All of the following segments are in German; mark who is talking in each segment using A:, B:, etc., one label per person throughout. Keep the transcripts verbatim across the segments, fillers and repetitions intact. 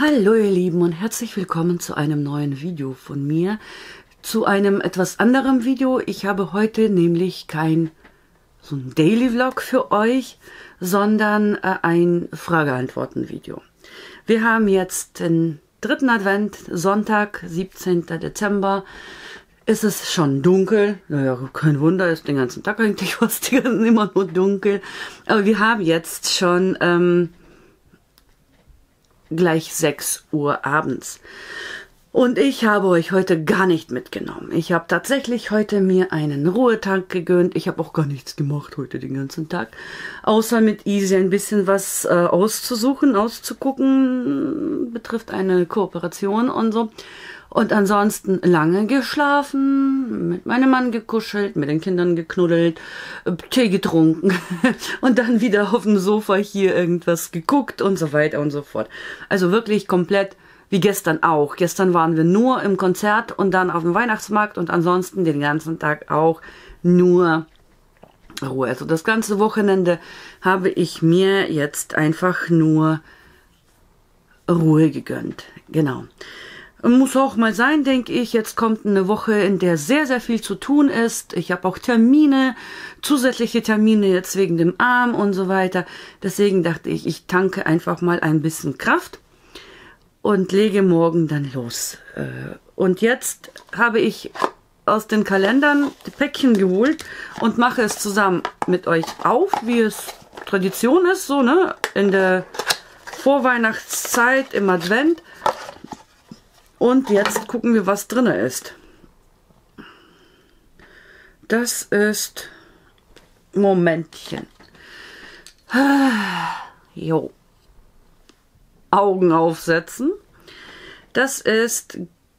A: Hallo ihr Lieben und herzlich willkommen zu einem neuen Video von mir, zu einem etwas anderen Video. Ich habe heute nämlich kein so ein Daily Vlog für euch, sondern äh, ein Frage-Antworten-Video. Wir haben jetzt den dritten Advent, Sonntag, siebzehnten Dezember. Es ist schon dunkel, naja, kein Wunder, ist den ganzen Tag eigentlich fast immer nur dunkel. Aber wir haben jetzt schon ähm, gleich sechs Uhr abends. Und ich habe euch heute gar nicht mitgenommen. Ich habe tatsächlich heute mir einen Ruhetag gegönnt. Ich habe auch gar nichts gemacht heute den ganzen Tag. Außer mit Easy ein bisschen was äh, auszusuchen, auszugucken. Betrifft eine Kooperation und so. Und ansonsten lange geschlafen, mit meinem Mann gekuschelt, mit den Kindern geknuddelt, Tee getrunken und dann wieder auf dem Sofa hier irgendwas geguckt und so weiter und so fort. Also wirklich komplett wie gestern auch. Gestern waren wir nur im Konzert und dann auf dem Weihnachtsmarkt und ansonsten den ganzen Tag auch nur Ruhe. Also das ganze Wochenende habe ich mir jetzt einfach nur Ruhe gegönnt. Genau. Muss auch mal sein, denke ich. Jetzt kommt eine Woche, in der sehr, sehr viel zu tun ist. Ich habe auch Termine, zusätzliche Termine jetzt wegen dem Arm und so weiter. Deswegen dachte ich, ich tanke einfach mal ein bisschen Kraft und lege morgen dann los. Und jetzt habe ich aus den Kalendern die Päckchen geholt und mache es zusammen mit euch auf, wie es Tradition ist, so, ne, in der Vorweihnachtszeit, im Advent. Und jetzt gucken wir, was drin ist. Das ist... Momentchen. Jo. Augen aufsetzen. Das ist...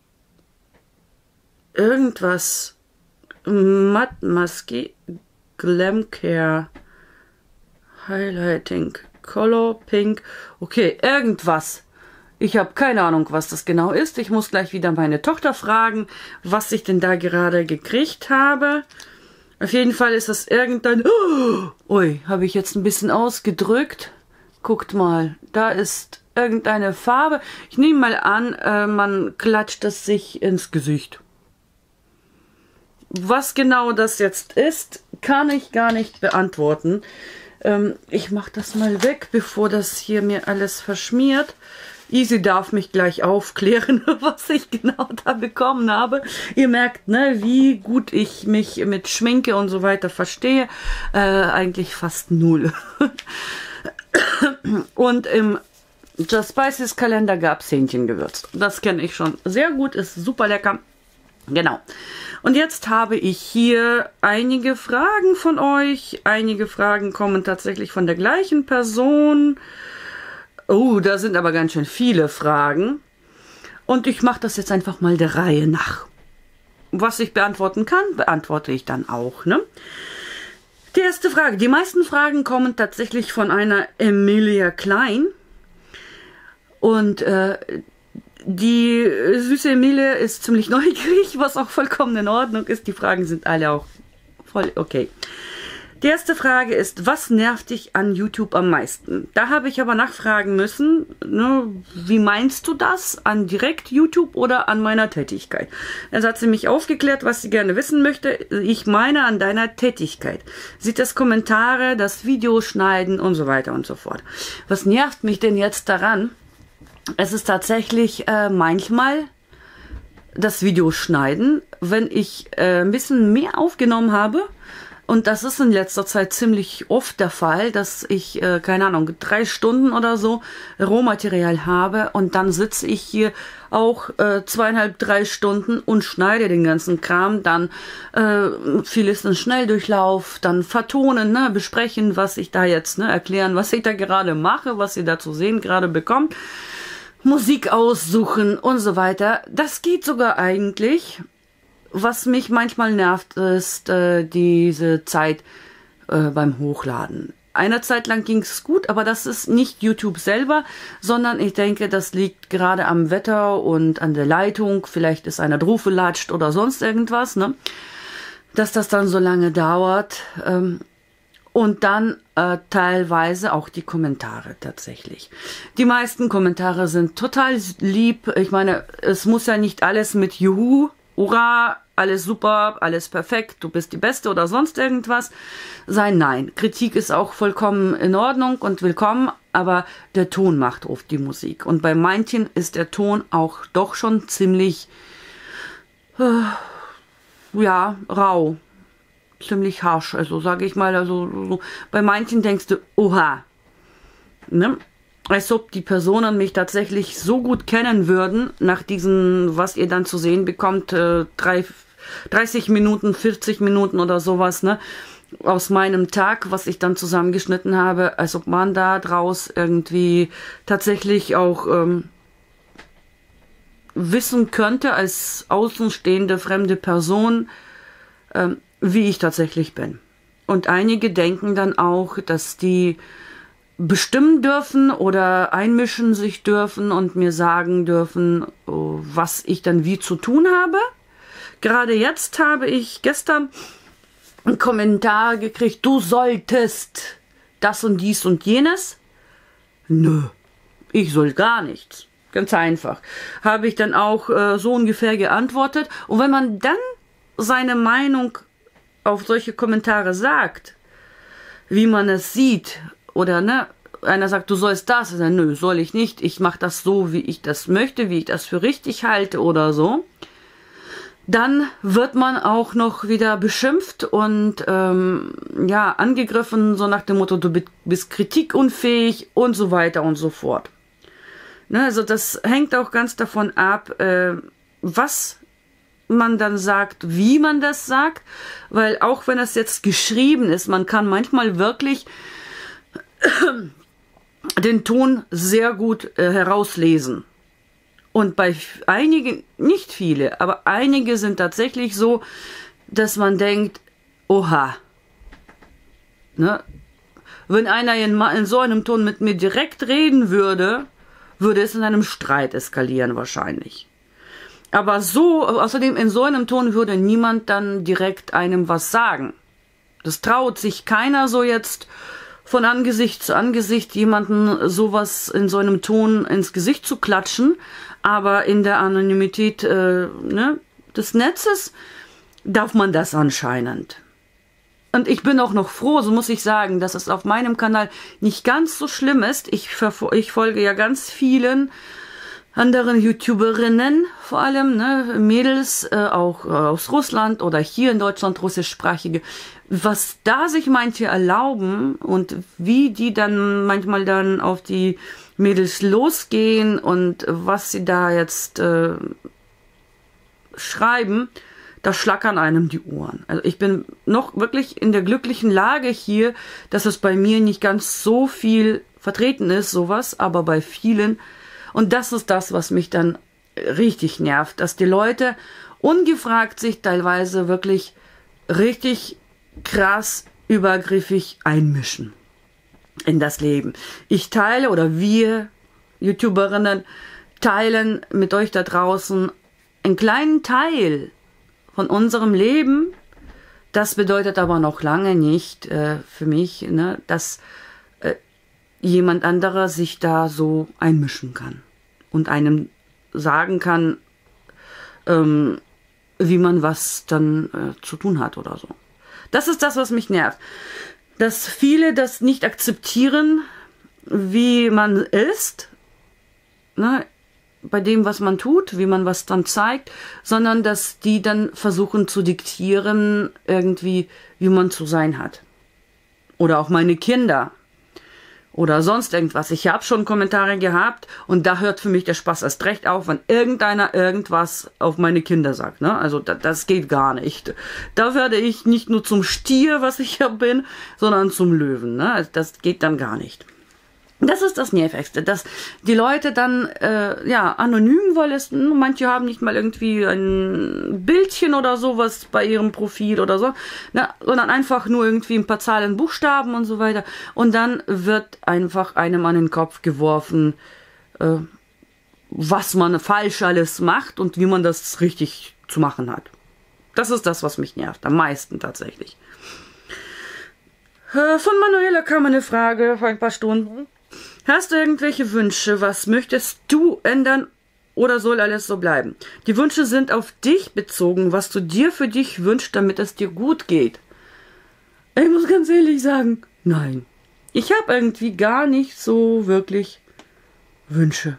A: irgendwas... Matte Maske Glam Care Highlighting Color Pink. Okay, irgendwas. Ich habe keine Ahnung, was das genau ist. Ich muss gleich wieder meine Tochter fragen, was ich denn da gerade gekriegt habe. Auf jeden Fall ist das irgendein... Oh, ui, habe ich jetzt ein bisschen ausgedrückt. Guckt mal, da ist irgendeine Farbe. Ich nehme mal an, äh, man klatscht es sich ins Gesicht. Was genau das jetzt ist, kann ich gar nicht beantworten. Ähm, ich mache das mal weg, bevor das hier mir alles verschmiert. Easy darf mich gleich aufklären, was ich genau da bekommen habe. Ihr merkt, ne, wie gut ich mich mit Schminke und so weiter verstehe. Äh, eigentlich fast null. Und im Just Spices Kalender gab es Hähnchengewürz. Das kenne ich schon sehr gut, ist super lecker. Genau. Und jetzt habe ich hier einige Fragen von euch. Einige Fragen kommen tatsächlich von der gleichen Person. Oh, da sind aber ganz schön viele Fragen. Und ich mache das jetzt einfach mal der Reihe nach. Was ich beantworten kann, beantworte ich dann auch, ne? Die erste Frage. Die meisten Fragen kommen tatsächlich von einer Emilia Klein. Und äh, die süße Emilia ist ziemlich neugierig, was auch vollkommen in Ordnung ist. Die Fragen sind alle auch voll okay. Die erste Frage ist, was nervt dich an YouTube am meisten? Da habe ich aber nachfragen müssen, ne, wie meinst du das? An direkt YouTube oder an meiner Tätigkeit? Also hat sie mich aufgeklärt, was sie gerne wissen möchte. Ich meine an deiner Tätigkeit. Sieht das Kommentare, das Video schneiden und so weiter und so fort. Was nervt mich denn jetzt daran? Es ist tatsächlich äh, manchmal das Video schneiden, wenn ich äh, ein bisschen mehr aufgenommen habe. Und das ist in letzter Zeit ziemlich oft der Fall, dass ich, äh, keine Ahnung, drei Stunden oder so Rohmaterial habe und dann sitze ich hier auch äh, zweieinhalb, drei Stunden und schneide den ganzen Kram, dann äh, vieles in Schnelldurchlauf, dann vertonen, ne, besprechen, was ich da jetzt, ne, erklären, was ich da gerade mache, was ihr da zu sehen gerade bekommt, Musik aussuchen und so weiter. Das geht sogar eigentlich. Was mich manchmal nervt, ist äh, diese Zeit äh, beim Hochladen. Eine Zeit lang ging es gut, aber das ist nicht YouTube selber, sondern ich denke, das liegt gerade am Wetter und an der Leitung. Vielleicht ist einer draufgelatscht oder sonst irgendwas, ne? Dass das dann so lange dauert. Ähm, und dann äh, teilweise auch die Kommentare tatsächlich. Die meisten Kommentare sind total lieb. Ich meine, es muss ja nicht alles mit Juhu, Hurra, alles super, alles perfekt, du bist die Beste oder sonst irgendwas sein. Nein, Kritik ist auch vollkommen in Ordnung und willkommen, aber der Ton macht oft die Musik. Und bei manchen ist der Ton auch doch schon ziemlich, äh, ja, rau, ziemlich harsch. Also sage ich mal, also so, bei manchen denkst du, oha, ne? Als ob die Personen mich tatsächlich so gut kennen würden, nach diesen, was ihr dann zu sehen bekommt, äh, drei, dreißig Minuten, vierzig Minuten oder sowas, ne, aus meinem Tag, was ich dann zusammengeschnitten habe, als ob man da draus irgendwie tatsächlich auch ähm, wissen könnte, als außenstehende, fremde Person, ähm, wie ich tatsächlich bin. Und einige denken dann auch, dass die bestimmen dürfen oder einmischen sich dürfen und mir sagen dürfen, was ich dann wie zu tun habe. Gerade jetzt habe ich gestern einen Kommentar gekriegt, du solltest das und dies und jenes. Nö, ich soll gar nichts. Ganz einfach. Habe ich dann auch äh, so ungefähr geantwortet. Und wenn man dann seine Meinung auf solche Kommentare sagt, wie man es sieht, oder ne, einer sagt, du sollst das, dann, nö, soll ich nicht, ich mache das so, wie ich das möchte, wie ich das für richtig halte oder so, dann wird man auch noch wieder beschimpft und ähm, ja, angegriffen, so nach dem Motto, du bist kritikunfähig und so weiter und so fort. Ne, also das hängt auch ganz davon ab, äh, was man dann sagt, wie man das sagt, weil auch wenn es jetzt geschrieben ist, man kann manchmal wirklich den Ton sehr gut äh, herauslesen. Und bei einigen, nicht viele, aber einige sind tatsächlich so, dass man denkt, oha, ne? Wenn einer in, in so einem Ton mit mir direkt reden würde, würde es in einem Streit eskalieren wahrscheinlich. Aber so, außerdem in so einem Ton würde niemand dann direkt einem was sagen. Das traut sich keiner so jetzt von Angesicht zu Angesicht jemanden sowas in so einem Ton ins Gesicht zu klatschen, aber in der Anonymität äh, ne, des Netzes darf man das anscheinend. Und ich bin auch noch froh, so muss ich sagen, dass es auf meinem Kanal nicht ganz so schlimm ist. Ich, ich folge ja ganz vielen anderen YouTuberinnen, vor allem, ne, Mädels, äh, auch äh, aus Russland oder hier in Deutschland russischsprachige, was da sich manche erlauben und wie die dann manchmal dann auf die Mädels losgehen und was sie da jetzt äh, schreiben, da schlackern einem die Ohren. Also ich bin noch wirklich in der glücklichen Lage hier, dass es bei mir nicht ganz so viel vertreten ist, sowas, aber bei vielen. Und das ist das, was mich dann richtig nervt, dass die Leute ungefragt sich teilweise wirklich richtig krass übergriffig einmischen in das Leben. Ich teile oder wir YouTuberinnen teilen mit euch da draußen einen kleinen Teil von unserem Leben. Das bedeutet aber noch lange nicht äh, für mich, ne, dass äh, jemand anderer sich da so einmischen kann und einem sagen kann, ähm, wie man was dann äh, zu tun hat oder so. Das ist das, was mich nervt. Dass viele das nicht akzeptieren, wie man ist, ne, bei dem, was man tut, wie man was dann zeigt, sondern dass die dann versuchen zu diktieren, irgendwie, wie man zu sein hat. Oder auch meine Kinder. Oder sonst irgendwas. Ich habe schon Kommentare gehabt und da hört für mich der Spaß erst recht auf, wenn irgendeiner irgendwas auf meine Kinder sagt. Ne? Also da, das geht gar nicht. Da werde ich nicht nur zum Stier, was ich ja bin, sondern zum Löwen. Ne? Also das geht dann gar nicht. Das ist das Nervigste, dass die Leute dann äh, ja anonym wollen. Manche haben nicht mal irgendwie ein Bildchen oder sowas bei ihrem Profil oder so, ne, sondern einfach nur irgendwie ein paar Zahlen, Buchstaben und so weiter. Und dann wird einfach einem an den Kopf geworfen, äh, was man falsch alles macht und wie man das richtig zu machen hat. Das ist das, was mich nervt, am meisten tatsächlich. Äh, von Manuela kam eine Frage vor ein paar Stunden. Hast du irgendwelche Wünsche? Was möchtest du ändern oder soll alles so bleiben? Die Wünsche sind auf dich bezogen, was du dir für dich wünschst, damit es dir gut geht. Ich muss ganz ehrlich sagen, nein. Ich habe irgendwie gar nicht so wirklich Wünsche.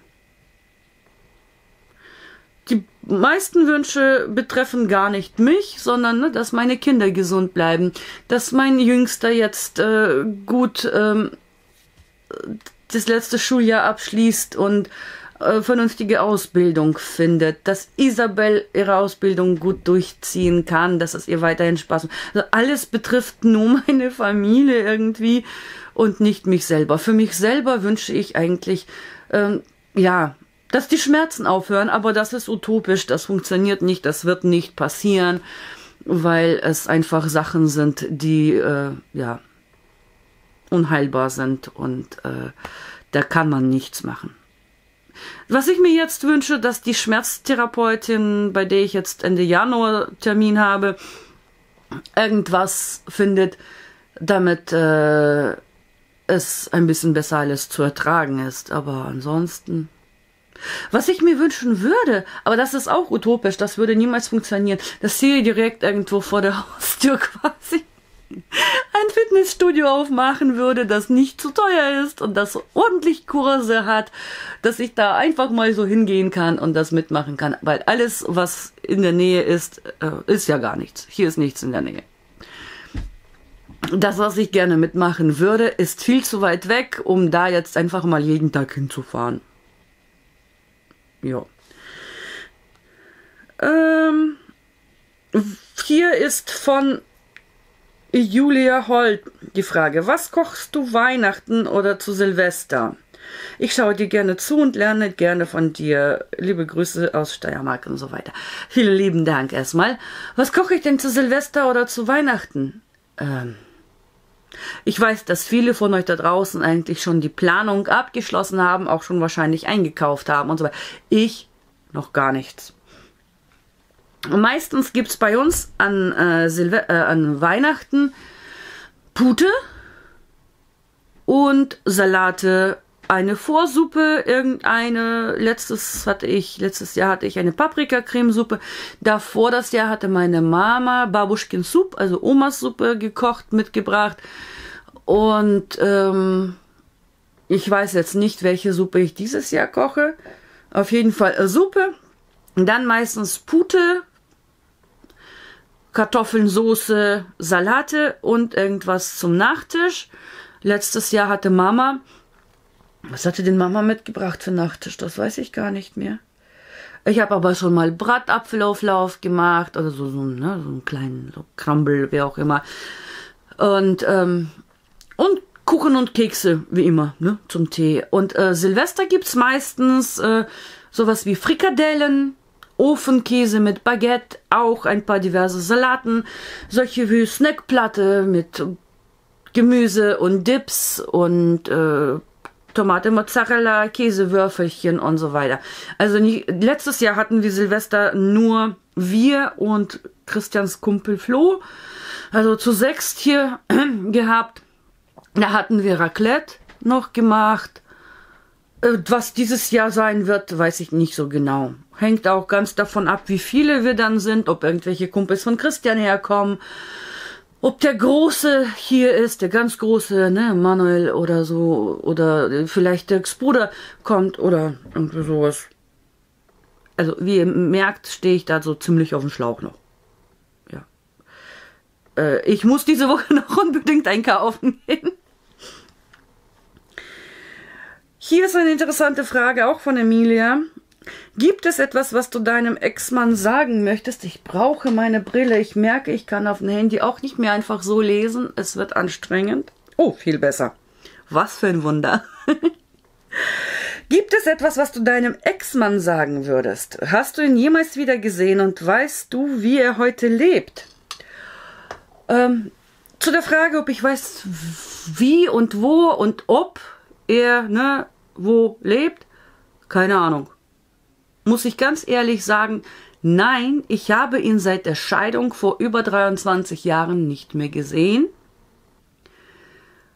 A: Die meisten Wünsche betreffen gar nicht mich, sondern ne, dass meine Kinder gesund bleiben, dass mein Jüngster jetzt äh, gut ähm, das letzte Schuljahr abschließt und äh, vernünftige Ausbildung findet, dass Isabel ihre Ausbildung gut durchziehen kann, dass es ihr weiterhin Spaß macht. Also alles betrifft nur meine Familie irgendwie und nicht mich selber. Für mich selber wünsche ich eigentlich, ähm, ja, dass die Schmerzen aufhören, aber das ist utopisch, das funktioniert nicht, das wird nicht passieren, weil es einfach Sachen sind, die, äh, ja, unheilbar sind und äh, da kann man nichts machen. Was ich mir jetzt wünsche, dass die Schmerztherapeutin, bei der ich jetzt Ende Januar Termin habe, irgendwas findet, damit äh, es ein bisschen besser alles zu ertragen ist. Aber ansonsten... Was ich mir wünschen würde, aber das ist auch utopisch, das würde niemals funktionieren, dass hier direkt irgendwo vor der Haustür quasi ein Fitnessstudio aufmachen würde, das nicht zu teuer ist und das ordentlich Kurse hat, dass ich da einfach mal so hingehen kann und das mitmachen kann, weil alles, was in der Nähe ist, ist ja gar nichts. Hier ist nichts in der Nähe. Das, was ich gerne mitmachen würde, ist viel zu weit weg, um da jetzt einfach mal jeden Tag hinzufahren. Ja. Ähm, hier ist von Julia Holt die Frage, was kochst du Weihnachten oder zu Silvester? Ich schaue dir gerne zu und lerne gerne von dir. Liebe Grüße aus Steiermark und so weiter. Vielen lieben Dank erstmal. Was koche ich denn zu Silvester oder zu Weihnachten? Ähm, ich weiß, dass viele von euch da draußen eigentlich schon die Planung abgeschlossen haben, auch schon wahrscheinlich eingekauft haben und so weiter. Ich noch gar nichts. Und meistens gibt es bei uns an, äh, Silve äh, an Weihnachten Pute und Salate, eine Vorsuppe, irgendeine, letztes hatte ich, letztes Jahr hatte ich eine Paprikacremesuppe, davor das Jahr hatte meine Mama Babuschkin Soup, also Omas Suppe gekocht, mitgebracht und ähm, ich weiß jetzt nicht, welche Suppe ich dieses Jahr koche, auf jeden Fall äh, Suppe, dann meistens Pute, Kartoffeln, Soße, Salate und irgendwas zum Nachtisch. Letztes Jahr hatte Mama, was hatte denn Mama mitgebracht für Nachtisch? Das weiß ich gar nicht mehr. Ich habe aber schon mal Bratapfelauflauf gemacht oder so, so, ne, so einen kleinen so Crumble, wie auch immer. Und, ähm, und Kuchen und Kekse, wie immer, ne, zum Tee. Und äh, Silvester gibt's meistens äh, sowas wie Frikadellen, Ofenkäse mit Baguette, auch ein paar diverse Salaten, solche wie Snackplatte mit Gemüse und Dips und äh, Tomate, Mozzarella, Käsewürfelchen und so weiter. Also nie, letztes Jahr hatten wir Silvester nur wir und Christians Kumpel Flo, also zu sechst hier gehabt. Da hatten wir Raclette noch gemacht. Was dieses Jahr sein wird, weiß ich nicht so genau. Hängt auch ganz davon ab, wie viele wir dann sind, ob irgendwelche Kumpels von Christian herkommen, ob der Große hier ist, der ganz Große, ne, Manuel oder so, oder vielleicht der Ex-Bruder kommt oder irgendwie sowas. Also wie ihr merkt, stehe ich da so ziemlich auf dem Schlauch noch. Ja. Äh, ich muss diese Woche noch unbedingt einkaufen gehen. Hier ist eine interessante Frage, auch von Emilia. Gibt es etwas, was du deinem Ex-Mann sagen möchtest? Ich brauche meine Brille. Ich merke, ich kann auf dem Handy auch nicht mehr einfach so lesen. Es wird anstrengend. Oh, viel besser. Was für ein Wunder. Gibt es etwas, was du deinem Ex-Mann sagen würdest? Hast du ihn jemals wieder gesehen und weißt du, wie er heute lebt? Ähm, zu der Frage, ob ich weiß, wie und wo und ob er, ne, wo lebt, keine Ahnung. Muss ich ganz ehrlich sagen, nein, ich habe ihn seit der Scheidung vor über dreiundzwanzig Jahren nicht mehr gesehen.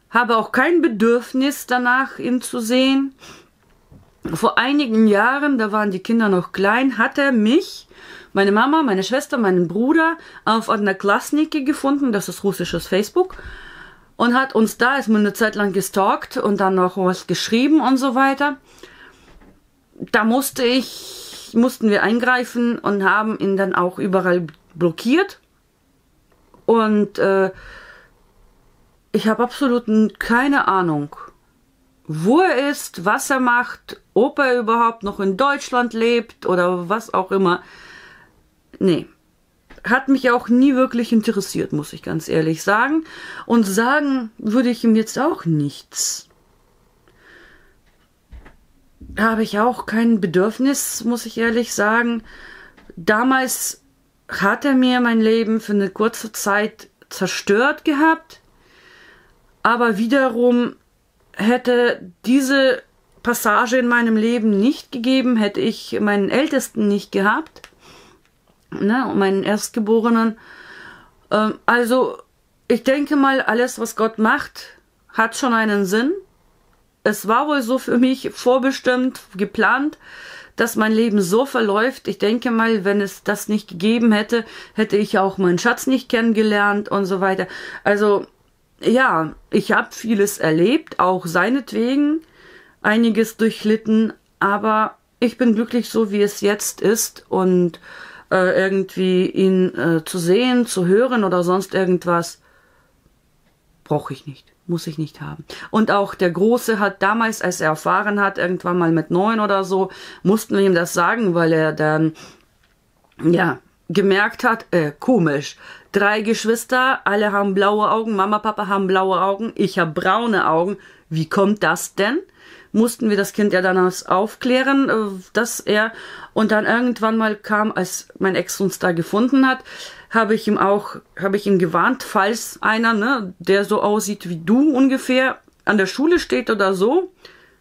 A: habe auch kein Bedürfnis danach, ihn zu sehen. Vor einigen Jahren, da waren die Kinder noch klein, hat er mich, meine Mama, meine Schwester, meinen Bruder auf Odnoklassniki gefunden, das ist russisches Facebook, und hat uns da erstmal eine Zeit lang gestalkt und dann noch was geschrieben und so weiter. Da musste ich, mussten wir eingreifen und haben ihn dann auch überall blockiert. Und äh, ich habe absolut keine Ahnung, wo er ist, was er macht, ob er überhaupt noch in Deutschland lebt oder was auch immer. Nee, hat mich auch nie wirklich interessiert, muss ich ganz ehrlich sagen. Und sagen würde ich ihm jetzt auch nichts. Habe ich auch kein Bedürfnis, muss ich ehrlich sagen. Damals hat er mir mein Leben für eine kurze Zeit zerstört gehabt. Aber wiederum hätte diese Passage in meinem Leben nicht gegeben, hätte ich meinen Ältesten nicht gehabt. Ne, meinen Erstgeborenen. Ähm, also, ich denke mal, alles, was Gott macht, hat schon einen Sinn. Es war wohl so für mich vorbestimmt, geplant, dass mein Leben so verläuft. Ich denke mal, wenn es das nicht gegeben hätte, hätte ich auch meinen Schatz nicht kennengelernt und so weiter. Also, ja, ich habe vieles erlebt, auch seinetwegen, einiges durchlitten, aber ich bin glücklich so, wie es jetzt ist und Äh, irgendwie ihn äh, zu sehen, zu hören oder sonst irgendwas, brauche ich nicht, muss ich nicht haben. Und auch der Große hat damals, als er erfahren hat, irgendwann mal mit neun oder so, mussten wir ihm das sagen, weil er dann, ja, gemerkt hat, äh, komisch, drei Geschwister, alle haben blaue Augen, Mama, Papa haben blaue Augen, ich habe braune Augen, wie kommt das denn? Mussten wir das Kind ja dann aufklären, dass er, und dann irgendwann mal kam, als mein Ex uns da gefunden hat, habe ich ihm auch, habe ich ihn gewarnt, falls einer, ne, der so aussieht wie du ungefähr, an der Schule steht oder so,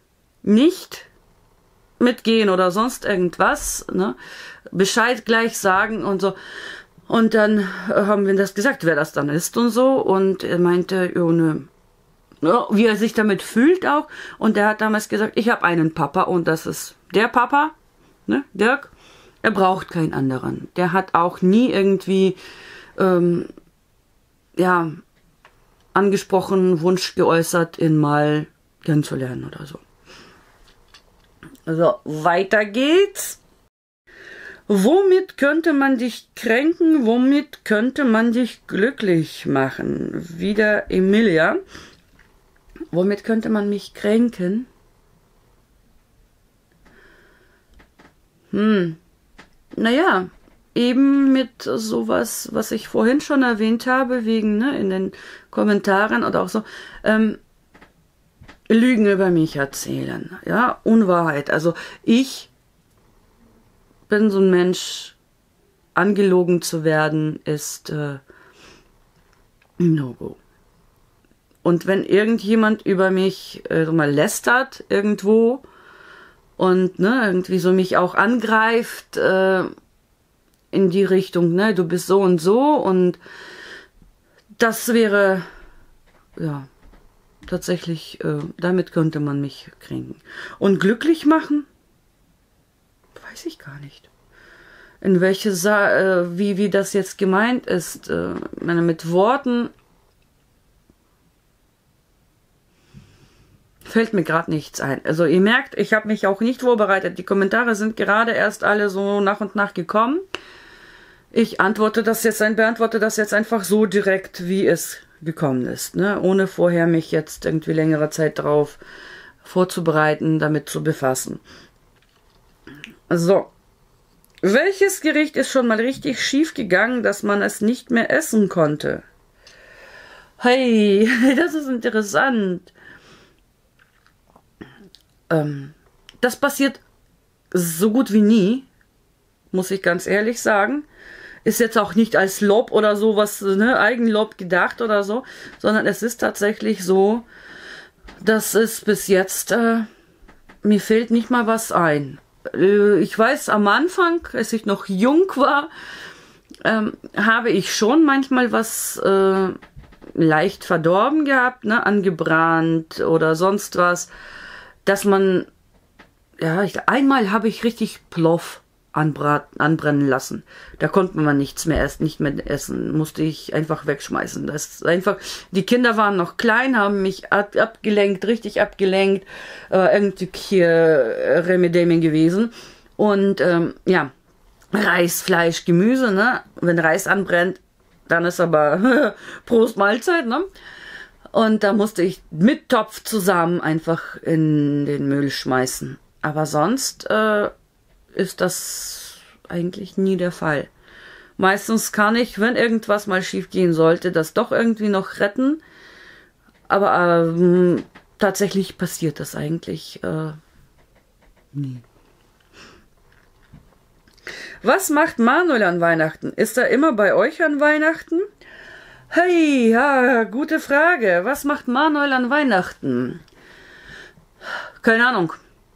A: nicht mitgehen oder sonst irgendwas, ne, Bescheid gleich sagen und so. Und dann haben wir das gesagt, wer das dann ist und so, und er meinte, oh, ne, ja, wie er sich damit fühlt auch. Und der hat damals gesagt, ich habe einen Papa und das ist der Papa, ne, Dirk. Er braucht keinen anderen. Der hat auch nie irgendwie ähm, ja, angesprochen, Wunsch geäußert, ihn mal kennenzulernen oder so. Also, weiter geht's. Womit könnte man dich kränken? Womit könnte man dich glücklich machen? Wieder Emilia. Womit könnte man mich kränken? Hm, naja, eben mit sowas, was ich vorhin schon erwähnt habe, wegen, ne, in den Kommentaren oder auch so, ähm, Lügen über mich erzählen, ja, Unwahrheit. Also ich bin so ein Mensch, angelogen zu werden, ist äh, No-Go. Und wenn irgendjemand über mich äh, mal lästert irgendwo und ne, irgendwie so mich auch angreift äh, in die Richtung, ne, du bist so und so, und das wäre, ja, tatsächlich, äh, damit könnte man mich kränken. Und glücklich machen? Weiß ich gar nicht. In welche Sa äh, wie, wie das jetzt gemeint ist, äh, meine, mit Worten fällt mir gerade nichts ein. Also ihr merkt, ich habe mich auch nicht vorbereitet. Die Kommentare sind gerade erst alle so nach und nach gekommen. Ich antworte das jetzt ein, beantworte das jetzt einfach so direkt, wie es gekommen ist, ne? Ohne vorher mich jetzt irgendwie längere Zeit drauf vorzubereiten, damit zu befassen. So. Welches Gericht ist schon mal richtig schief gegangen, dass man es nicht mehr essen konnte? Hey, das ist interessant. Ähm, das passiert so gut wie nie, muss ich ganz ehrlich sagen. Ist jetzt auch nicht als Lob oder sowas, ne, Eigenlob gedacht oder so, sondern es ist tatsächlich so, dass es bis jetzt, äh, mir fällt nicht mal was ein. Äh, ich weiß, am Anfang, als ich noch jung war, ähm, habe ich schon manchmal was äh, leicht verdorben gehabt, ne, angebrannt oder sonst was, dass man, ja, ich, einmal habe ich richtig Plov anbraten, anbrennen lassen. Da konnte man nichts mehr essen, nicht mehr essen, musste ich einfach wegschmeißen. Das ist einfach, die Kinder waren noch klein, haben mich ab, abgelenkt, richtig abgelenkt, äh, irgendwie hier äh, Remedemien gewesen. Und ähm, ja, Reis, Fleisch, Gemüse, ne? Wenn Reis anbrennt, dann ist aber Prost Mahlzeit, ne? Und da musste ich mit Topf zusammen einfach in den Müll schmeißen. Aber sonst äh, ist das eigentlich nie der Fall. Meistens kann ich, wenn irgendwas mal schief gehen sollte, das doch irgendwie noch retten. Aber ähm, tatsächlich passiert das eigentlich äh, nie. Was macht Manuel an Weihnachten? Ist er immer bei euch an Weihnachten? Hey, ja, gute Frage. Was macht Manuel an Weihnachten? Keine Ahnung.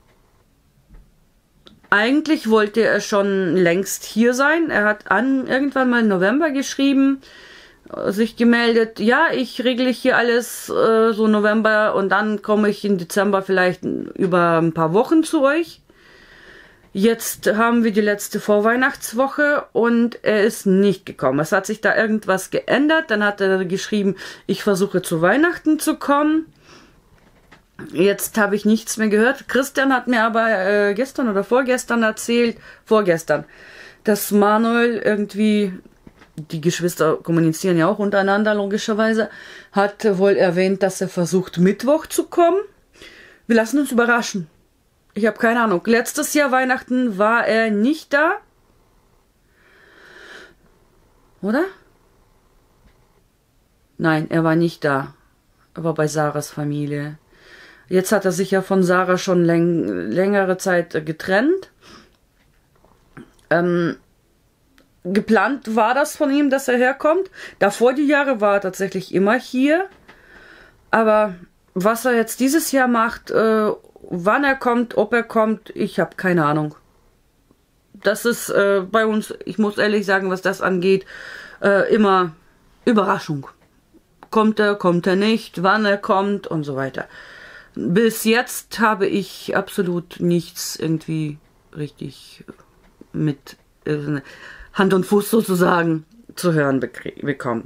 A: Eigentlich wollte er schon längst hier sein. Er hat an, irgendwann mal im November geschrieben, sich gemeldet, ja, ich regle hier alles äh, so November und dann komme ich im Dezember vielleicht über ein paar Wochen zu euch. Jetzt haben wir die letzte Vorweihnachtswoche und er ist nicht gekommen. Es hat sich da irgendwas geändert. Dann hat er geschrieben, ich versuche zu Weihnachten zu kommen. Jetzt habe ich nichts mehr gehört. Christian hat mir aber äh, gestern oder vorgestern erzählt, vorgestern, dass Manuel irgendwie, die Geschwister kommunizieren ja auch untereinander logischerweise, hat wohl erwähnt, dass er versucht Mittwoch zu kommen. Wir lassen uns überraschen. Ich habe keine Ahnung. Letztes Jahr Weihnachten war er nicht da. Oder? Nein, er war nicht da. Er war bei Sarahs Familie. Jetzt hat er sich ja von Sarah schon läng längere Zeit äh, getrennt. Ähm, geplant war das von ihm, dass er herkommt. Davor die Jahre war er tatsächlich immer hier. Aber was er jetzt dieses Jahr macht, äh, wann er kommt, ob er kommt, ich habe keine Ahnung. Das ist äh, bei uns, ich muss ehrlich sagen, was das angeht, äh, immer Überraschung. Kommt er, kommt er nicht, wann er kommt und so weiter. Bis jetzt habe ich absolut nichts irgendwie richtig mit äh, Hand und Fuß sozusagen zu hören bekommen.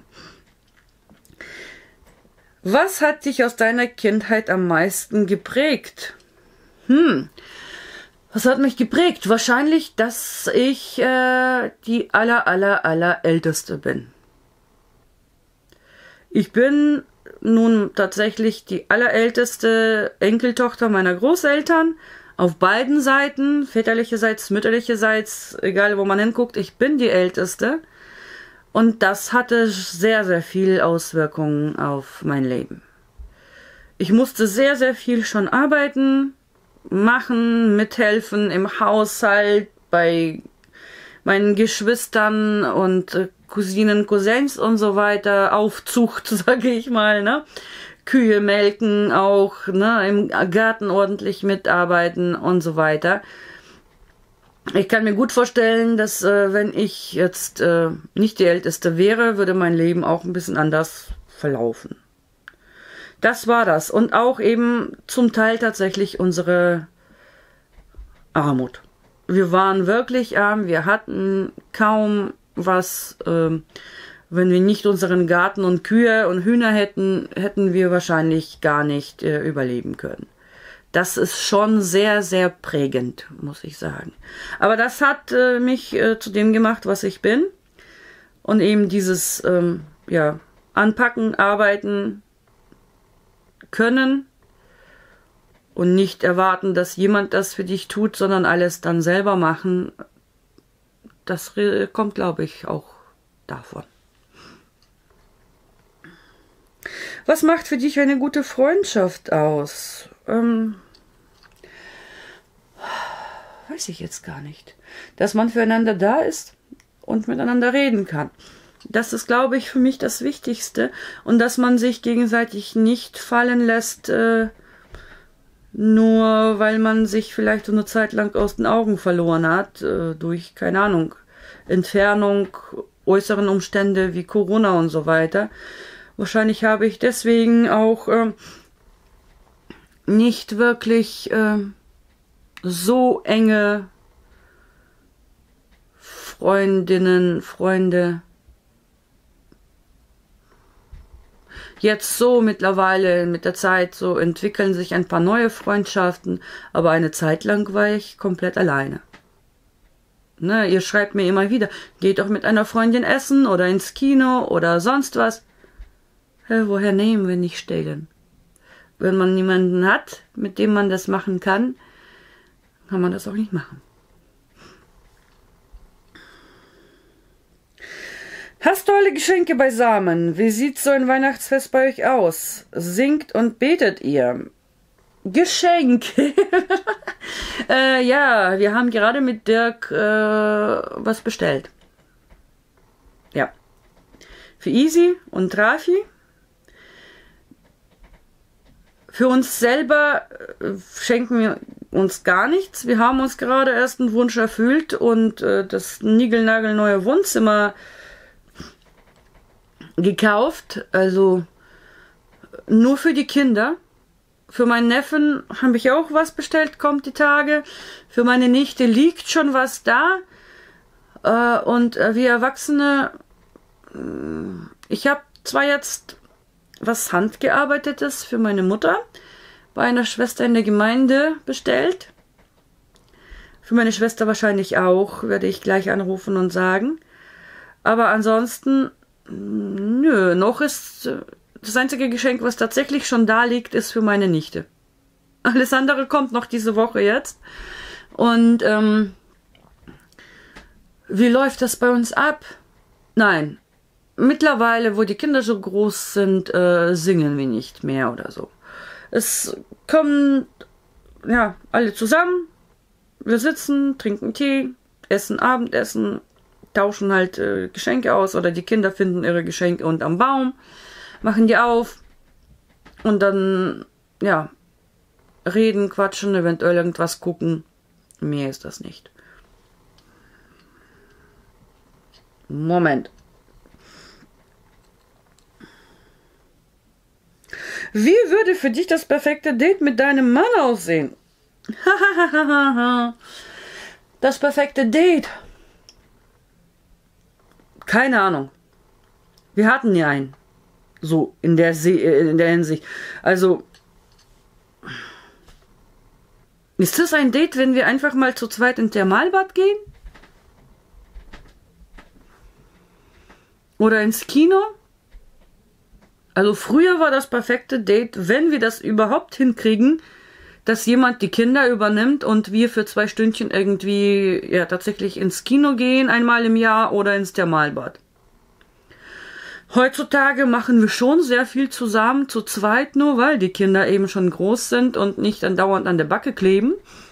A: Was hat dich aus deiner Kindheit am meisten geprägt? Hm, was hat mich geprägt? Wahrscheinlich, dass ich äh, die aller, aller, aller Älteste bin. Ich bin nun tatsächlich die allerälteste Enkeltochter meiner Großeltern. Auf beiden Seiten, väterlicherseits, mütterlicherseits, egal wo man hinguckt, ich bin die Älteste. Und das hatte sehr, sehr viel Auswirkungen auf mein Leben. Ich musste sehr, sehr viel schon arbeiten, machen, mithelfen im Haushalt, bei meinen Geschwistern und Cousinen, Cousins und so weiter, Aufzucht, sage ich mal, ne? Kühe melken auch, ne? Im Garten ordentlich mitarbeiten und so weiter. Ich kann mir gut vorstellen, dass äh, wenn ich jetzt äh, nicht die Älteste wäre, würde mein Leben auch ein bisschen anders verlaufen. Das war das. Und auch eben zum Teil tatsächlich unsere Armut. Wir waren wirklich arm, wir hatten kaum was. Äh, wenn wir nicht unseren Garten und Kühe und Hühner hätten, hätten wir wahrscheinlich gar nicht äh, überleben können. Das ist schon sehr, sehr prägend, muss ich sagen. Aber das hat äh, mich äh, zu dem gemacht, was ich bin. Und eben dieses ähm, ja, Anpacken, Arbeiten können und nicht erwarten, dass jemand das für dich tut, sondern alles dann selber machen. Das kommt, glaube ich, auch davon. Was macht für dich eine gute Freundschaft aus? Ähm, weiß ich jetzt gar nicht. Dass man füreinander da ist und miteinander reden kann. Das ist, glaube ich, für mich das Wichtigste. Und dass man sich gegenseitig nicht fallen lässt, äh, nur weil man sich vielleicht eine Zeit lang aus den Augen verloren hat, äh, durch, keine Ahnung, Entfernung, äußeren Umstände wie Corona und so weiter. Wahrscheinlich habe ich deswegen auch äh, nicht wirklich äh, so enge Freundinnen, Freunde. Jetzt so mittlerweile mit der Zeit so entwickeln sich ein paar neue Freundschaften, aber eine Zeit lang war ich komplett alleine. Ne, ihr schreibt mir immer wieder, geht doch mit einer Freundin essen oder ins Kino oder sonst was. Hä, woher nehmen wir nicht stehlen? Wenn man niemanden hat, mit dem man das machen kann, kann man das auch nicht machen. Hast du alle Geschenke beisammen? Wie sieht so ein Weihnachtsfest bei euch aus? Singt und betet ihr? Geschenke. äh, ja, wir haben gerade mit Dirk äh, was bestellt. Ja. Für Easy und Rafi. Für uns selber äh, schenken wir uns gar nichts. Wir haben uns gerade erst einen Wunsch erfüllt und äh, das niegelnagelneue Wohnzimmer gekauft. Also nur für die Kinder. Für meinen Neffen habe ich auch was bestellt, kommt die Tage. Für meine Nichte liegt schon was da. Äh, und äh, wir Erwachsene, äh, ich habe zwar jetzt was Handgearbeitetes für meine Mutter bei einer Schwester in der Gemeinde bestellt. Für meine Schwester wahrscheinlich auch, werde ich gleich anrufen und sagen. Aber ansonsten, nö, noch ist... Das einzige Geschenk, was tatsächlich schon da liegt, ist für meine Nichte. Alles andere kommt noch diese Woche jetzt. Und ähm, wie läuft das bei uns ab? Nein, mittlerweile, wo die Kinder so groß sind, äh, singen wir nicht mehr oder so. Es kommen ja alle zusammen. Wir sitzen, trinken Tee, essen Abendessen, tauschen halt äh, Geschenke aus oder die Kinder finden ihre Geschenke unterm Baum. Machen die auf und dann, ja, reden, quatschen, eventuell irgendwas gucken. Mehr ist das nicht. Moment. Wie würde für dich das perfekte Date mit deinem Mann aussehen? Das perfekte Date? Keine Ahnung. Wir hatten nie einen. So, in der, Se in der Hinsicht. Also, ist das ein Date, wenn wir einfach mal zu zweit ins Thermalbad gehen? Oder ins Kino? Also früher war das perfekte Date, wenn wir das überhaupt hinkriegen, dass jemand die Kinder übernimmt und wir für zwei Stündchen irgendwie ja tatsächlich ins Kino gehen, einmal im Jahr oder ins Thermalbad. Heutzutage machen wir schon sehr viel zusammen, zu zweit nur, weil die Kinder eben schon groß sind und nicht andauernd an der Backe kleben.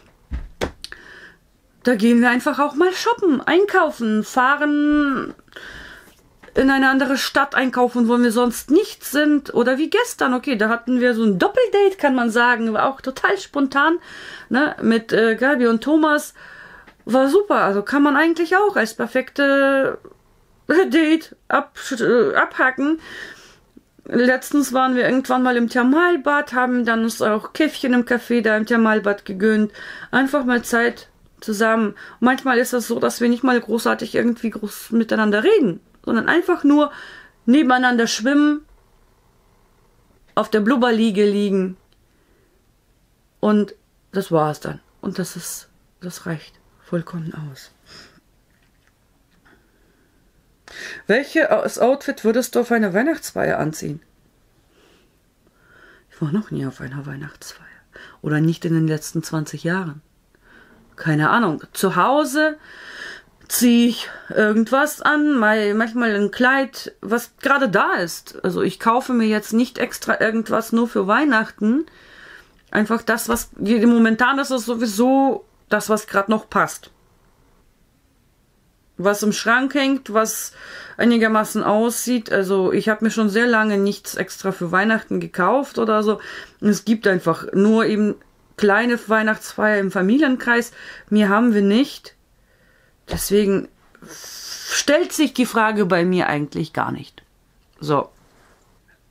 A: Da gehen wir einfach auch mal shoppen, einkaufen, fahren in eine andere Stadt einkaufen, wo wir sonst nicht sind. Oder wie gestern, okay, da hatten wir so ein Doppeldate, kann man sagen, war auch total spontan, ne, mit äh, Gabi und Thomas. War super, also kann man eigentlich auch als perfekte Date ab, äh, abhaken. Letztens waren wir irgendwann mal im Thermalbad, haben dann uns auch Käffchen im Café da im Thermalbad gegönnt. Einfach mal Zeit zusammen. Und manchmal ist das so, dass wir nicht mal großartig irgendwie groß miteinander reden, sondern einfach nur nebeneinander schwimmen, auf der Blubberliege liegen. Und das war's dann. Und das ist, das reicht vollkommen aus. Welches Outfit würdest du auf einer Weihnachtsfeier anziehen? Ich war noch nie auf einer Weihnachtsfeier. Oder nicht in den letzten zwanzig Jahren. Keine Ahnung. Zu Hause ziehe ich irgendwas an, manchmal ein Kleid, was gerade da ist. Also ich kaufe mir jetzt nicht extra irgendwas nur für Weihnachten. Einfach das, was momentan ist, ist sowieso das, was gerade noch passt. Was im Schrank hängt, was einigermaßen aussieht. Also ich habe mir schon sehr lange nichts extra für Weihnachten gekauft oder so. Es gibt einfach nur eben kleine Weihnachtsfeier im Familienkreis. Mehr haben wir nicht. Deswegen stellt sich die Frage bei mir eigentlich gar nicht. So.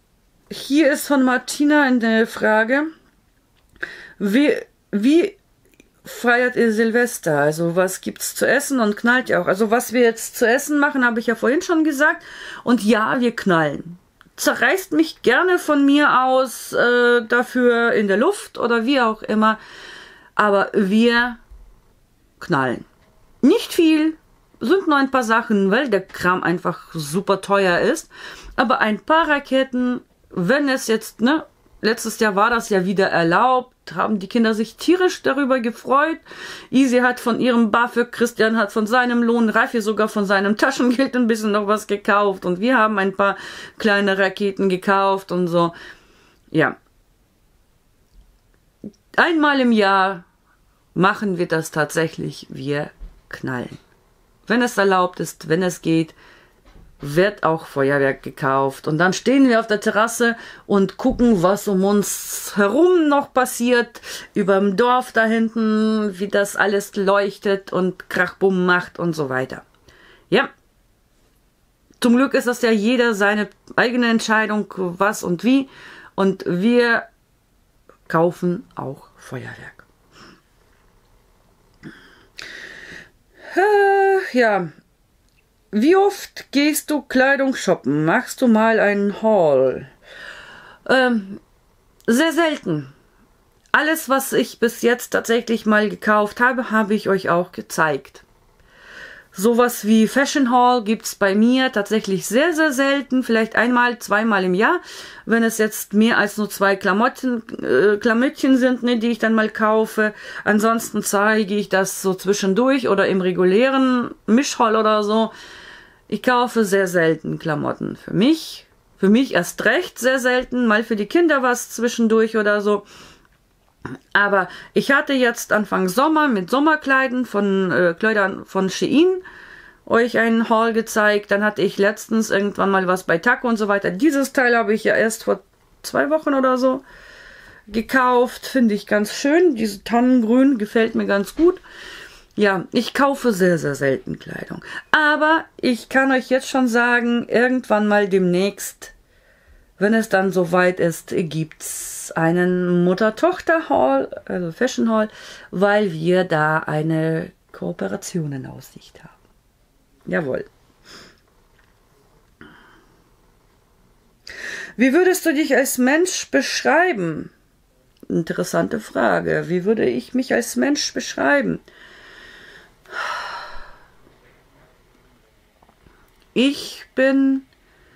A: hier ist von Martina eine Frage. Wie, wie feiert ihr Silvester? Also was gibt's zu essen und knallt ihr auch? Also was wir jetzt zu essen machen, habe ich ja vorhin schon gesagt. Und ja, wir knallen. Zerreißt mich gerne von mir aus äh, dafür in der Luft oder wie auch immer. Aber wir knallen. Nicht viel, sind nur ein paar Sachen, weil der Kram einfach super teuer ist. Aber ein paar Raketen, wenn es jetzt, ne, letztes Jahr war das ja wieder erlaubt, haben die Kinder sich tierisch darüber gefreut. Easy hat von ihrem BAföG, Christian hat von seinem Lohn, Raffi sogar von seinem Taschengeld ein bisschen noch was gekauft und wir haben ein paar kleine Raketen gekauft und so. Ja. Einmal im Jahr machen wir das tatsächlich, wir knallen. Wenn es erlaubt ist, wenn es geht, wird auch Feuerwerk gekauft. Und dann stehen wir auf der Terrasse und gucken, was um uns herum noch passiert. Über dem Dorf da hinten, wie das alles leuchtet und Krachbumm macht und so weiter. Ja. Zum Glück ist das ja jeder seine eigene Entscheidung, was und wie. Und wir kaufen auch Feuerwerk. Äh, ja. Wie oft gehst du Kleidung shoppen? Machst du mal einen Haul? Ähm, sehr selten. Alles, was ich bis jetzt tatsächlich mal gekauft habe, habe ich euch auch gezeigt. Sowas wie Fashion Haul gibt's bei mir tatsächlich sehr, sehr selten. Vielleicht einmal, zweimal im Jahr. Wenn es jetzt mehr als nur zwei Klamotten, äh, Klamottchen sind, ne, die ich dann mal kaufe. Ansonsten zeige ich das so zwischendurch oder im regulären Mischhaul oder so. Ich kaufe sehr selten Klamotten für mich. Für mich erst recht sehr selten. Mal für die Kinder was zwischendurch oder so. Aber ich hatte jetzt Anfang Sommer mit Sommerkleidern von äh, Kleidern von Shein euch einen Haul gezeigt. Dann hatte ich letztens irgendwann mal was bei Taco und so weiter. Dieses Teil habe ich ja erst vor zwei Wochen oder so gekauft. Finde ich ganz schön. Diese Tannengrün gefällt mir ganz gut. Ja, ich kaufe sehr, sehr selten Kleidung. Aber ich kann euch jetzt schon sagen, irgendwann mal demnächst, wenn es dann soweit ist, gibt's einen Mutter-Tochter-Haul, also Fashion Haul, weil wir da eine Kooperation in Aussicht haben. Jawohl. Wie würdest du dich als Mensch beschreiben? Interessante Frage. Wie würde ich mich als Mensch beschreiben? Ich bin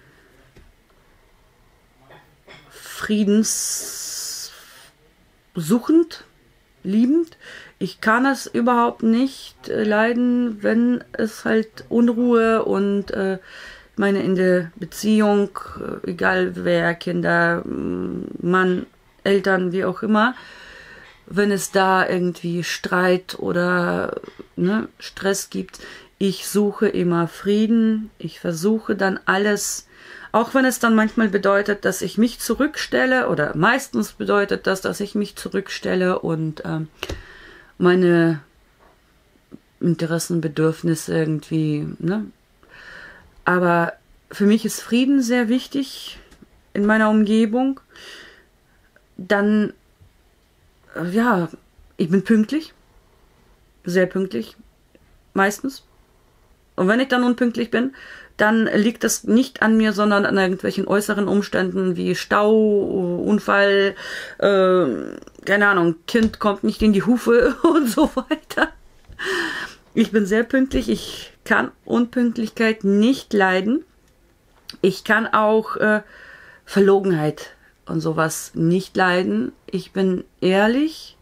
A: friedenssuchend, liebend. Ich kann es überhaupt nicht äh, leiden, wenn es halt Unruhe und äh, meine in der Beziehung, äh, egal wer, Kinder, Mann, Eltern, wie auch immer, wenn es da irgendwie Streit oder ne, Stress gibt, ich suche immer Frieden, ich versuche dann alles, auch wenn es dann manchmal bedeutet, dass ich mich zurückstelle, oder meistens bedeutet das, dass ich mich zurückstelle und ähm, meine Interessen, Bedürfnisse irgendwie, ne? Aber für mich ist Frieden sehr wichtig in meiner Umgebung. Dann, äh, ja, ich bin pünktlich, sehr pünktlich, meistens. Und wenn ich dann unpünktlich bin, dann liegt das nicht an mir, sondern an irgendwelchen äußeren Umständen wie Stau, Unfall, äh, keine Ahnung, Kind kommt nicht in die Hufe und so weiter. Ich bin sehr pünktlich, ich kann Unpünktlichkeit nicht leiden. Ich kann auch äh, Verlogenheit und sowas nicht leiden. Ich bin ehrlich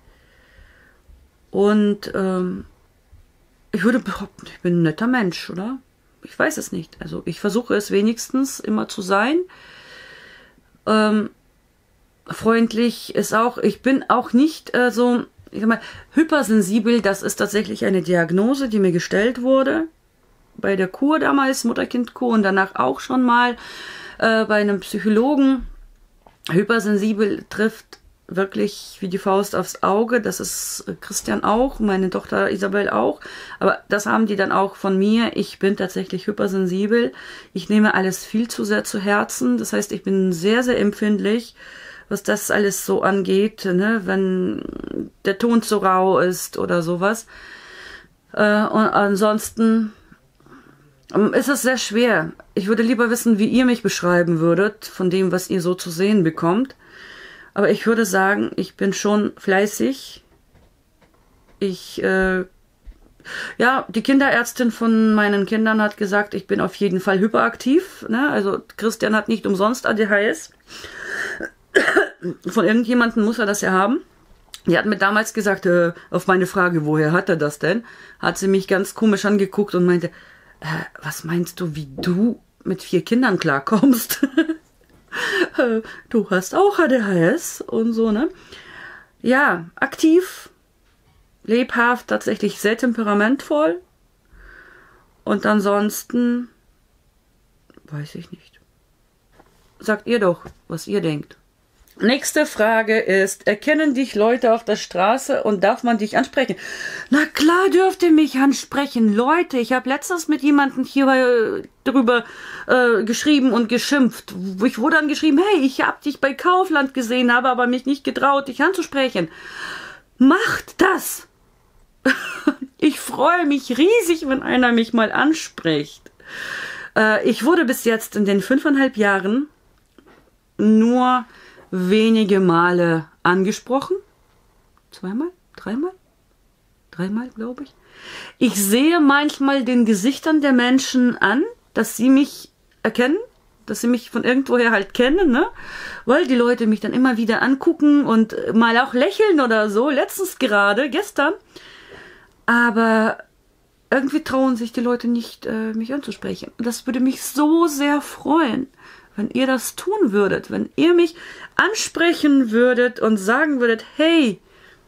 A: und ähm, ich würde behaupten, ich bin ein netter Mensch, oder? Ich weiß es nicht. Also ich versuche es wenigstens immer zu sein. Ähm, freundlich ist auch, ich bin auch nicht äh, so, ich sag mal, hypersensibel. Das ist tatsächlich eine Diagnose, die mir gestellt wurde. Bei der Kur damals, Mutter-Kind-Kur und danach auch schon mal äh, bei einem Psychologen. Hypersensibel trifft wirklich wie die Faust aufs Auge. Das ist Christian auch, meine Tochter Isabel auch. Aber das haben die dann auch von mir. Ich bin tatsächlich hypersensibel. Ich nehme alles viel zu sehr zu Herzen. Das heißt, ich bin sehr, sehr empfindlich, was das alles so angeht, ne? Wenn der Ton zu rau ist oder sowas. Äh, und ansonsten ist es sehr schwer. Ich würde lieber wissen, wie ihr mich beschreiben würdet, von dem, was ihr so zu sehen bekommt. Aber ich würde sagen, ich bin schon fleißig. Ich, äh, ja, die Kinderärztin von meinen Kindern hat gesagt, ich bin auf jeden Fall hyperaktiv. Ne? Also Christian hat nicht umsonst A D H S. Von irgendjemandem muss er das ja haben. Die hat mir damals gesagt, äh, auf meine Frage, woher hat er das denn? Hat sie mich ganz komisch angeguckt und meinte, äh, was meinst du, wie du mit vier Kindern klarkommst? äh, du hast auch A D H S und so, ne? Ja, aktiv, lebhaft, tatsächlich sehr temperamentvoll. Und ansonsten, weiß ich nicht. Sagt ihr doch, was ihr denkt. Nächste Frage ist, erkennen dich Leute auf der Straße und darf man dich ansprechen? Na klar dürft ihr mich ansprechen. Leute, ich habe letztens mit jemandem hier äh, drüber äh, geschrieben und geschimpft. Ich wurde dann geschrieben, hey, ich habe dich bei Kaufland gesehen, habe aber mich nicht getraut, dich anzusprechen. Macht das! Ich freue mich riesig, wenn einer mich mal anspricht. Äh, ich wurde bis jetzt in den fünfeinhalb Jahren nur wenige Male angesprochen. Zweimal? Dreimal? Dreimal, glaube ich. Ich sehe manchmal den Gesichtern der Menschen an, dass sie mich erkennen, dass sie mich von irgendwoher halt kennen, ne? Weil die Leute mich dann immer wieder angucken und mal auch lächeln oder so. Letztens gerade, gestern. Aber irgendwie trauen sich die Leute nicht, äh, mich anzusprechen. Das würde mich so sehr freuen, wenn ihr das tun würdet, wenn ihr mich ansprechen würdet und sagen würdet, hey,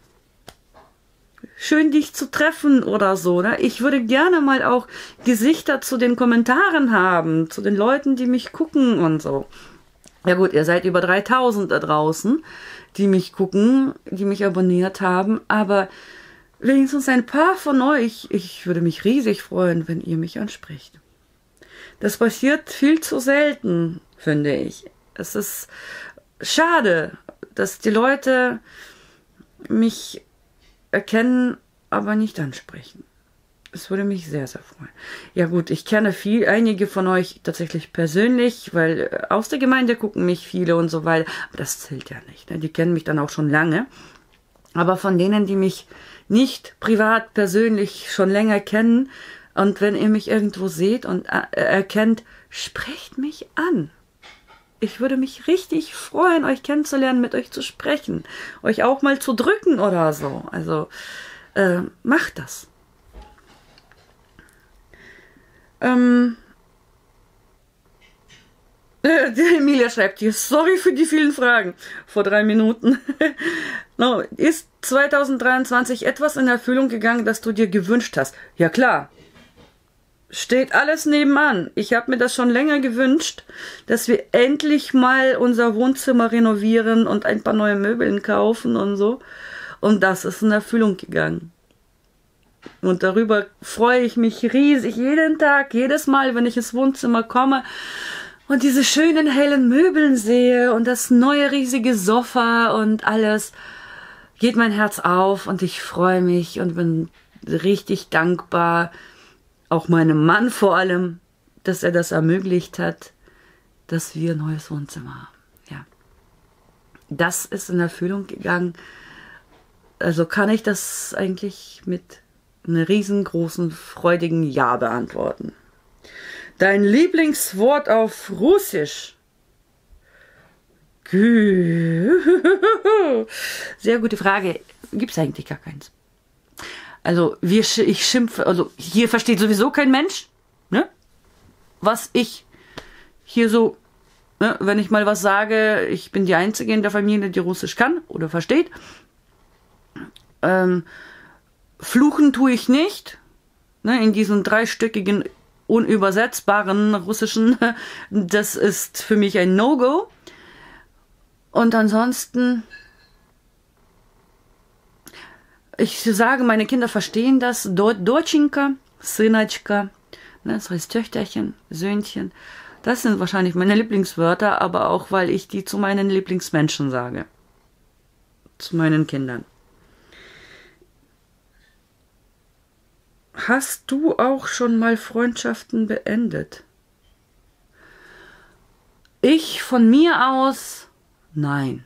A: schön dich zu treffen oder so. Ne? Ich würde gerne mal auch Gesichter zu den Kommentaren haben, zu den Leuten, die mich gucken und so. Ja gut, ihr seid über dreitausend da draußen, die mich gucken, die mich abonniert haben, aber wenigstens ein paar von euch, ich würde mich riesig freuen, wenn ihr mich anspricht. Das passiert viel zu selten, finde ich. Es ist schade, dass die Leute mich erkennen, aber nicht ansprechen. Es würde mich sehr, sehr freuen. Ja gut, ich kenne viel, einige von euch tatsächlich persönlich, weil aus der Gemeinde gucken mich viele und so weiter. Aber das zählt ja nicht. Ne? Die kennen mich dann auch schon lange. Aber von denen, die mich nicht privat, persönlich schon länger kennen, und wenn ihr mich irgendwo seht und erkennt, sprecht mich an. Ich würde mich richtig freuen, euch kennenzulernen, mit euch zu sprechen, euch auch mal zu drücken oder so. Also äh, macht das. Ähm, äh, die Emilia schreibt hier, sorry für die vielen Fragen vor drei Minuten. No, ist zweitausenddreiundzwanzig etwas in Erfüllung gegangen, das du dir gewünscht hast? Ja klar. Steht alles nebenan. Ich habe mir das schon länger gewünscht, dass wir endlich mal unser Wohnzimmer renovieren und ein paar neue Möbeln kaufen und so. Und das ist in Erfüllung gegangen. Und darüber freue ich mich riesig jeden Tag, jedes Mal, wenn ich ins Wohnzimmer komme und diese schönen hellen Möbeln sehe und das neue riesige Sofa und alles, geht mein Herz auf und ich freue mich und bin richtig dankbar, auch meinem Mann vor allem, dass er das ermöglicht hat, dass wir ein neues Wohnzimmer haben. Ja. Das ist in Erfüllung gegangen. Also kann ich das eigentlich mit einem riesengroßen, freudigen Ja beantworten. Dein Lieblingswort auf Russisch? Sehr gute Frage. Gibt es eigentlich gar keins. Also wir, ich schimpfe, also hier versteht sowieso kein Mensch, ne? Was ich hier so, ne, wenn ich mal was sage, ich bin die Einzige in der Familie, die Russisch kann oder versteht. Ähm, fluchen tue ich nicht, ne, in diesen dreistöckigen, unübersetzbaren russischen, das ist für mich ein No-Go. Und ansonsten Ich sage, meine Kinder verstehen das. Dotschinka, Synachka, ne, das heißt Töchterchen, Söhnchen. Das sind wahrscheinlich meine Lieblingswörter, aber auch, weil ich die zu meinen Lieblingsmenschen sage. Zu meinen Kindern. Hast du auch schon mal Freundschaften beendet? Ich von mir aus, nein.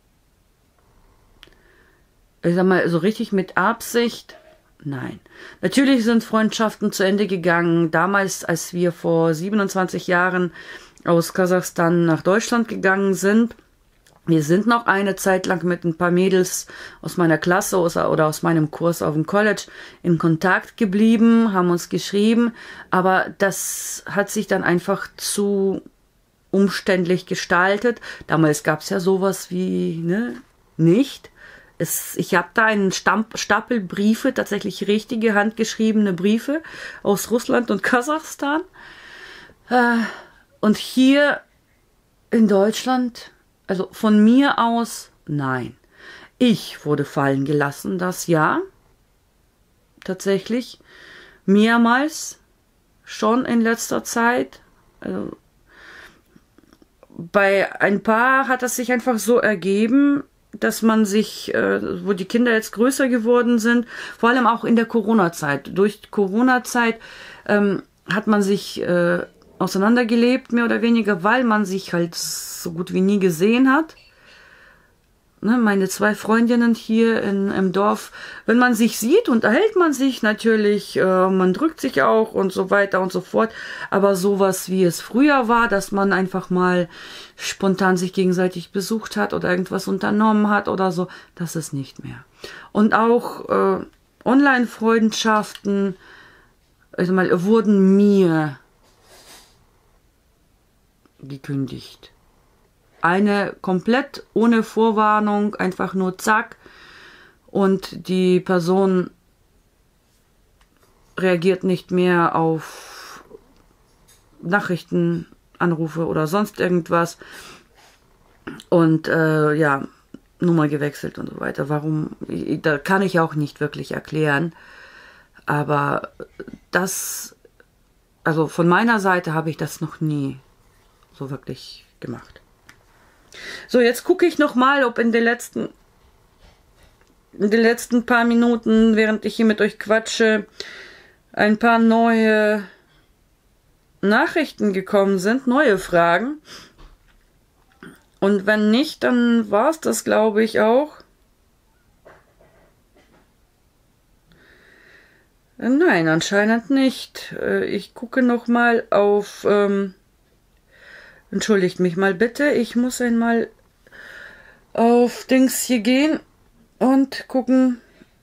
A: Ich sag mal, so richtig mit Absicht, nein. Natürlich sind Freundschaften zu Ende gegangen. Damals, als wir vor siebenundzwanzig Jahren aus Kasachstan nach Deutschland gegangen sind. Wir sind noch eine Zeit lang mit ein paar Mädels aus meiner Klasse oder aus meinem Kurs auf dem College in Kontakt geblieben, haben uns geschrieben. Aber das hat sich dann einfach zu umständlich gestaltet. Damals gab es ja sowas wie, ne, nicht. Es, ich habe da einen Stamp, Stapel Briefe, tatsächlich richtige handgeschriebene Briefe aus Russland und Kasachstan. Äh, und hier in Deutschland, also von mir aus, nein. Ich wurde fallen gelassen, das ja. Tatsächlich. Mehrmals. Schon in letzter Zeit. Also, bei ein paar hat es sich einfach so ergeben, dass man sich, äh, wo die Kinder jetzt größer geworden sind, vor allem auch in der Corona-Zeit. Durch Corona-Zeit ähm, hat man sich äh, auseinandergelebt, mehr oder weniger, weil man sich halt so gut wie nie gesehen hat. Ne, meine zwei Freundinnen hier in, im Dorf, wenn man sich sieht, unterhält man sich natürlich, äh, man drückt sich auch und so weiter und so fort. Aber sowas, wie es früher war, dass man einfach mal spontan sich gegenseitig besucht hat oder irgendwas unternommen hat oder so, das ist nicht mehr. Und auch äh, Online-Freundschaften, also mal, wurden mir gekündigt. Eine komplett ohne Vorwarnung, einfach nur zack. Und die Person reagiert nicht mehr auf Nachrichten, Anrufe oder sonst irgendwas. Und äh, ja, Nummer gewechselt und so weiter. Warum? Da kann ich auch nicht wirklich erklären. Aber das, also von meiner Seite habe ich das noch nie so wirklich gemacht. So, jetzt gucke ich noch mal, ob in den letzten in den letzten paar Minuten, während ich hier mit euch quatsche, ein paar neue Nachrichten gekommen sind, neue Fragen. Und wenn nicht, dann war es das, glaube ich, auch. Nein, anscheinend nicht. Ich gucke noch mal auf... Ähm, Entschuldigt mich mal bitte, ich muss einmal auf Dings hier gehen und gucken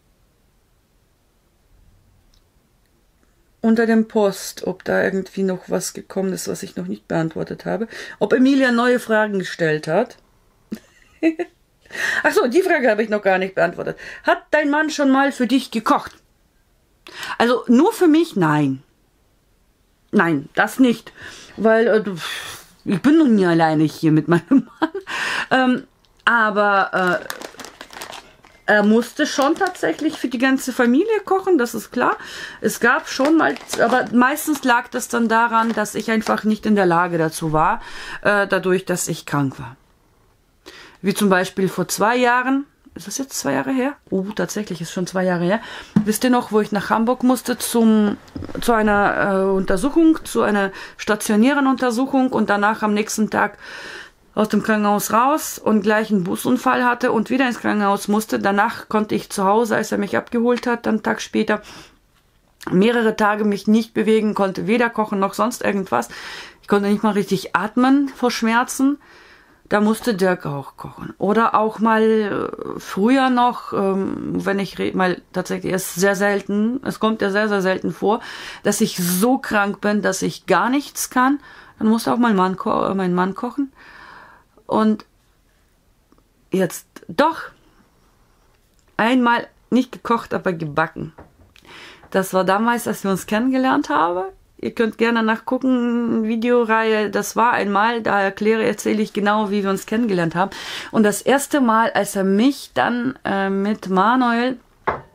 A: unter dem Post, ob da irgendwie noch was gekommen ist, was ich noch nicht beantwortet habe. Ob Emilia neue Fragen gestellt hat. Achso, die Frage habe ich noch gar nicht beantwortet. Hat dein Mann schon mal für dich gekocht? Also nur für mich? Nein. Nein, das nicht. Weil... Äh, Ich bin noch nie alleine hier mit meinem Mann. Ähm, aber äh, er musste schon tatsächlich für die ganze Familie kochen, das ist klar. Es gab schon mal, aber meistens lag das dann daran, dass ich einfach nicht in der Lage dazu war, äh, dadurch, dass ich krank war. Wie zum Beispiel vor zwei Jahren. Ist das jetzt zwei Jahre her? Oh, tatsächlich ist schon zwei Jahre her. Wisst ihr noch, wo ich nach Hamburg musste zum, zu einer äh, Untersuchung, zu einer stationären Untersuchung und danach am nächsten Tag aus dem Krankenhaus raus und gleich einen Busunfall hatte und wieder ins Krankenhaus musste. Danach konnte ich zu Hause, als er mich abgeholt hat, dann einen Tag später, mehrere Tage mich nicht bewegen, konnte weder kochen noch sonst irgendwas. Ich konnte nicht mal richtig atmen vor Schmerzen. Da musste Dirk auch kochen. Oder auch mal äh, früher noch, ähm, wenn ich mal tatsächlich, es ist sehr selten, es kommt ja sehr, sehr selten vor, dass ich so krank bin, dass ich gar nichts kann. Dann musste auch mein Mann, ko mein Mann kochen. Und jetzt doch einmal nicht gekocht, aber gebacken. Das war damals, als wir uns kennengelernt haben. Ihr könnt gerne nachgucken, Videoreihe, das war einmal, da erkläre, erzähle ich genau, wie wir uns kennengelernt haben. Und das erste Mal, als er mich dann äh, mit Manuel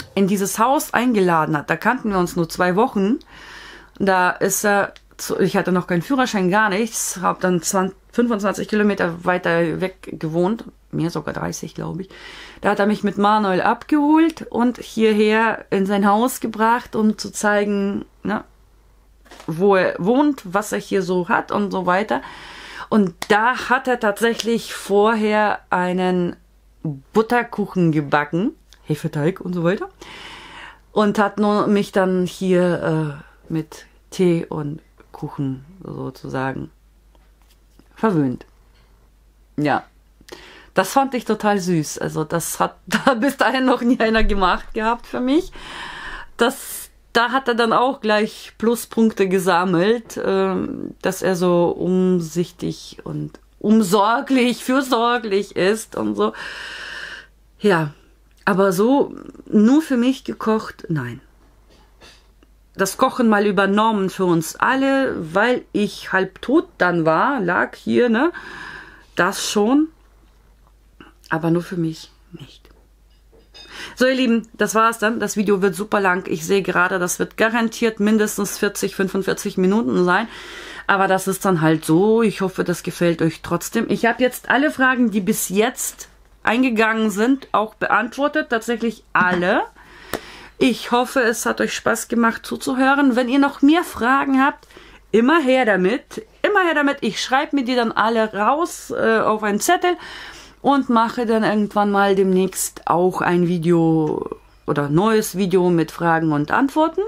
A: in dieses Haus eingeladen hat, da kannten wir uns nur zwei Wochen, da ist er, zu, ich hatte noch keinen Führerschein, gar nichts, habe dann zwanzig, fünfundzwanzig Kilometer weiter weg gewohnt, mehr sogar dreißig, glaube ich. Da hat er mich mit Manuel abgeholt und hierher in sein Haus gebracht, um zu zeigen, ne, wo er wohnt, was er hier so hat und so weiter. Und da hat er tatsächlich vorher einen Butterkuchen gebacken, Hefeteig und so weiter. Und hat nur mich dann hier äh, mit Tee und Kuchen sozusagen verwöhnt. Ja, das fand ich total süß. Also das hat da bis dahin noch nie einer gemacht gehabt für mich. Das, da hat er dann auch gleich Pluspunkte gesammelt, äh, dass er so umsichtig und umsorglich, fürsorglich ist und so. Ja, aber so nur für mich gekocht, nein. Das Kochen mal übernommen für uns alle, weil ich halb tot dann war, lag hier, ne? Das schon, aber nur für mich nicht. So, ihr Lieben, das war's dann. Das Video wird super lang. Ich sehe gerade, das wird garantiert mindestens vierzig, fünfundvierzig Minuten sein. Aber das ist dann halt so. Ich hoffe, das gefällt euch trotzdem. Ich habe jetzt alle Fragen, die bis jetzt eingegangen sind, auch beantwortet. Tatsächlich alle. Ich hoffe, es hat euch Spaß gemacht zuzuhören. Wenn ihr noch mehr Fragen habt, immer her damit. Immer her damit. Ich schreibe mir die dann alle raus äh, auf einen Zettel und mache dann irgendwann mal demnächst auch ein Video oder neues Video mit Fragen und Antworten.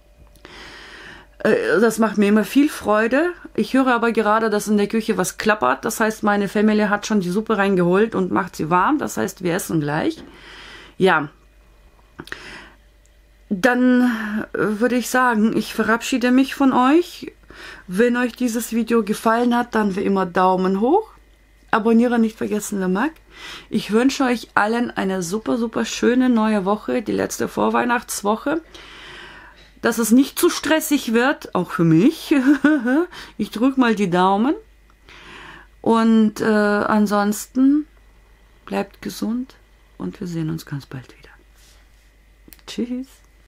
A: Äh, das macht mir immer viel Freude. Ich höre aber gerade, dass in der Küche was klappert. Das heißt, meine Familie hat schon die Suppe reingeholt und macht sie warm. Das heißt, wir essen gleich. Ja. Dann würde ich sagen, ich verabschiede mich von euch. Wenn euch dieses Video gefallen hat, dann wie immer Daumen hoch. Abonnieren nicht vergessen, wer mag. Ich wünsche euch allen eine super, super schöne neue Woche, die letzte Vorweihnachtswoche. Dass es nicht zu stressig wird, auch für mich. Ich drücke mal die Daumen. Und äh, ansonsten bleibt gesund und wir sehen uns ganz bald wieder. Tschüss.